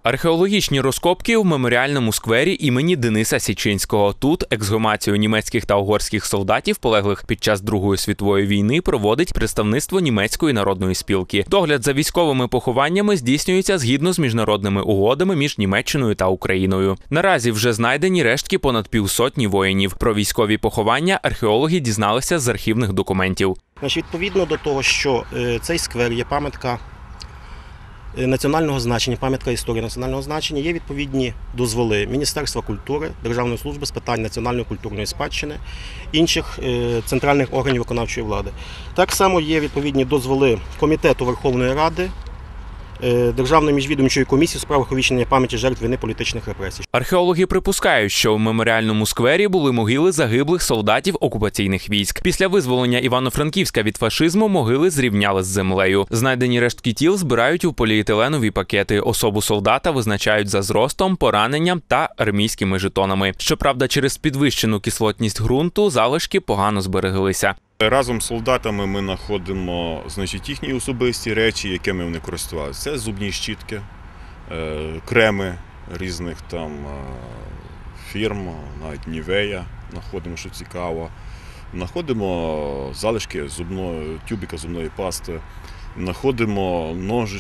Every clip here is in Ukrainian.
Археологічні розкопки в меморіальному сквері імені Дениса Січинського. Тут ексгумацію німецьких та угорських солдатів, полеглих під час Другої світової війни, проводить представництво Німецької народної спілки. Догляд за військовими похованнями здійснюється згідно з міжнародними угодами між Німеччиною та Україною. Наразі вже знайдені рештки понад півсотні воїнів. Про військові поховання археологи дізналися з архівних документів. Відповідно до того, що цей сквер є пам'ятка національного значення, пам'ятка історії національного значення, є відповідні дозволи Міністерства культури, Державної служби з питань національної культурної спадщини, інших центральних органів виконавчої влади. Так само є відповідні дозволи Комітету Верховної Ради, Державної міжвідомчої комісії у справах увічнення пам'яті жертв війни політичних репресій. Археологи припускають, що в меморіальному сквері були могили загиблих солдатів окупаційних військ. Після визволення Івано-Франківська від фашизму могили зрівняли з землею. Знайдені рештки тіл збирають у поліетиленові пакети. Особу солдата визначають за зростом, пораненням та армійськими жетонами. Щоправда, через підвищену кислотність ґрунту залишки погано збереглися. Разом з солдатами ми знаходимо, їхні особисті речі, якими вони користувалися. Це зубні щітки, креми різних там фірм, навіть Нівея знаходимо, що цікаво. Знаходимо залишки тюбика зубної пасти, знаходимо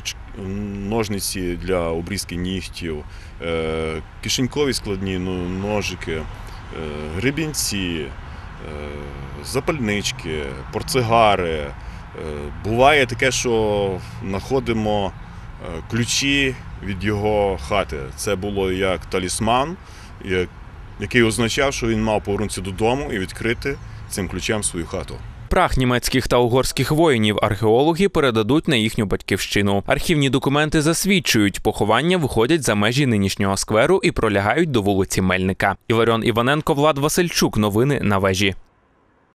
ножниці для обрізки нігтів, кишенькові складні ножики, гребінці, запальнички, портсигари. Буває таке, що знаходимо ключі від його хати. Це було як талісман, який означав, що він мав повернутися додому і відкрити цим ключем свою хату. Прах німецьких та угорських воїнів археологи передадуть на їхню батьківщину. Архівні документи засвідчують, поховання виходять за межі нинішнього скверу і пролягають до вулиці Мельника. Іларіон Іваненко, Влад Васильчук. Новини на вежі.